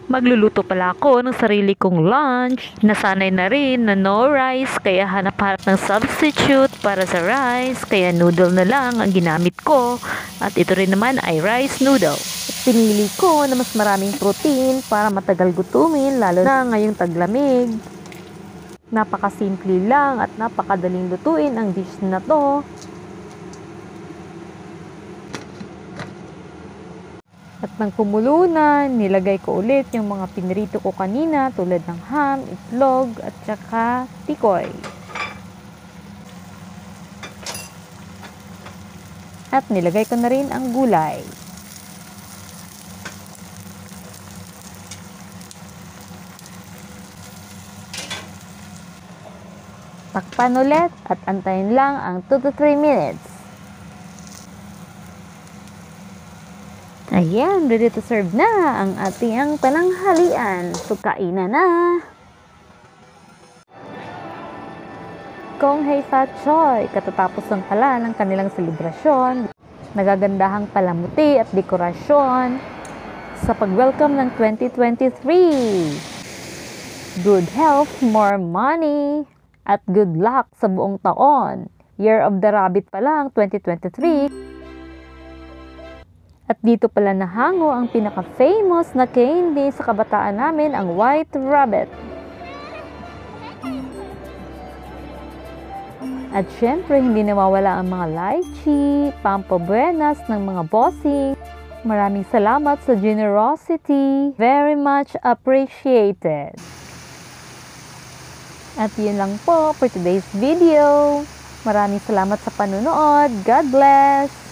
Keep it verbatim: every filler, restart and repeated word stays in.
Magluluto pala ako ng sarili kong lunch. Nasanay na rin na no rice, kaya hanap-hanap ng substitute para sa rice. Kaya noodle na lang ang ginamit ko. At ito rin naman ay rice noodle. Pinili ko na mas maraming protein para matagal gutumin, lalo na ngayong taglamig. Napakasimple lang at napakadaling lutuin ang dish na to. At nang kumulo na, nilagay ko ulit yung mga pinrito ko kanina tulad ng ham, itlog, at saka tikoy. At nilagay ko na rin ang gulay. Takpan ulit at antayin lang ang two to three minutes. Ayan, ready to serve na ang ating pananghalian. So, kainan na! Kung hey Fat Choi, katatapos lang pala ng kanilang selebrasyon, nagagandahang palamuti at dekorasyon sa pag-welcome ng twenty twenty-three. Good health, more money, at good luck sa buong taon. Year of the Rabbit pa lang, twenty twenty-three. At dito pala nahango ang pinaka-famous na candy sa kabataan namin, ang White Rabbit. At syempre, hindi nawawala ang mga lychee, pampabuenas ng mga bossing. Maraming salamat sa generosity. Very much appreciated. At yun lang po for today's video. Maraming salamat sa panonood. God bless!